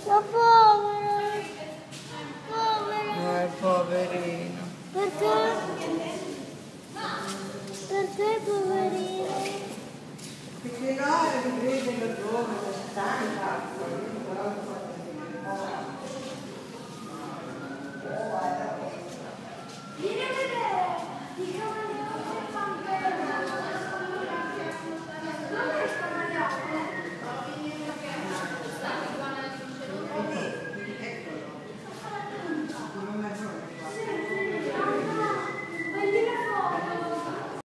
Ma povero, povero. Poverino. Perché? Perché poverino? Perché no, riprende il giorno, stanca.